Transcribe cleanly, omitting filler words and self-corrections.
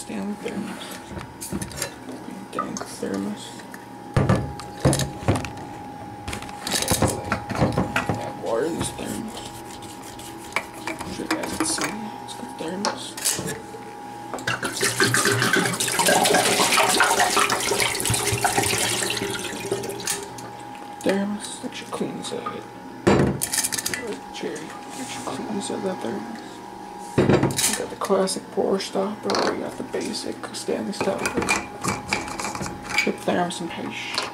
Stanley thermos. Dank thermos. Add water in this thermos. Should add it some. It's good thermos. Thermos actually cleans it. Cherry actually cleans out that thermos. You got the classic pour stopper, or you got the basic Stanley stopper. With thermos and paste.